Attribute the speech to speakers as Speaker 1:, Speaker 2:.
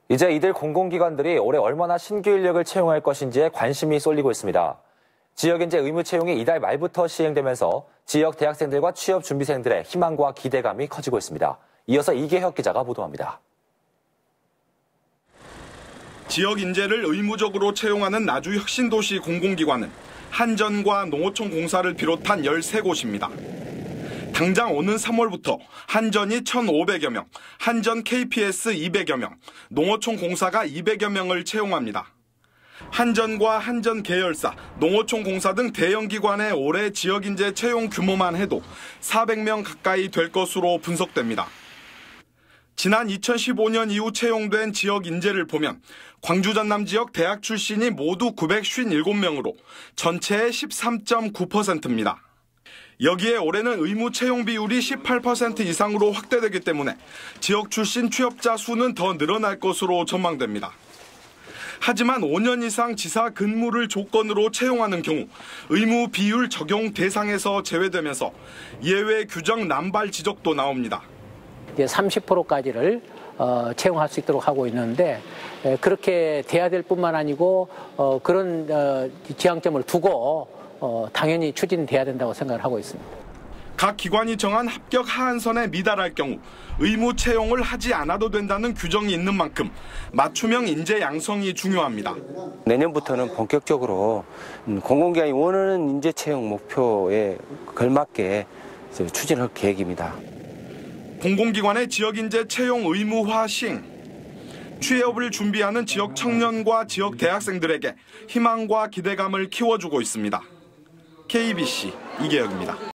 Speaker 1: 이제 이들 공공기관들이 올해 얼마나 신규 인력을 채용할 것인지에 관심이 쏠리고 있습니다. 지역인재 의무 채용이 이달 말부터 시행되면서 지역 대학생들과 취업준비생들의 희망과 기대감이 커지고 있습니다. 이어서 이계혁 기자가 보도합니다.
Speaker 2: 지역 인재를 의무적으로 채용하는 나주혁신도시 공공기관은 한전과 농어촌 공사를 비롯한 13곳입니다. 당장 오는 3월부터 한전이 1,500여 명, 한전 KPS 200여 명, 농어촌 공사가 200여 명을 채용합니다. 한전과 한전 계열사, 농어촌 공사 등 대형 기관의 올해 지역 인재 채용 규모만 해도 400명 가까이 될 것으로 분석됩니다. 지난 2015년 이후 채용된 지역 인재를 보면 광주 전남 지역 대학 출신이 모두 957명으로 전체의 13.9%입니다. 여기에 올해는 의무 채용 비율이 18% 이상으로 확대되기 때문에 지역 출신 취업자 수는 더 늘어날 것으로 전망됩니다. 하지만 5년 이상 지사 근무를 조건으로 채용하는 경우 의무 비율 적용 대상에서 제외되면서 예외 규정 남발 지적도 나옵니다.
Speaker 3: 30%까지를 채용할 수 있도록 하고 있는데 그렇게 돼야 될 뿐만 아니고 그런 지향점을 두고 당연히 추진돼야 된다고 생각을 하고 있습니다.
Speaker 2: 각 기관이 정한 합격 하한선에 미달할 경우 의무 채용을 하지 않아도 된다는 규정이 있는 만큼 맞춤형 인재 양성이 중요합니다.
Speaker 4: 내년부터는 본격적으로 공공기관이 원하는 인재 채용 목표에 걸맞게 추진할 계획입니다.
Speaker 2: 공공기관의 지역인재 채용 의무화 시행, 취업을 준비하는 지역 청년과 지역 대학생들에게 희망과 기대감을 키워주고 있습니다. KBC 이계혁입니다.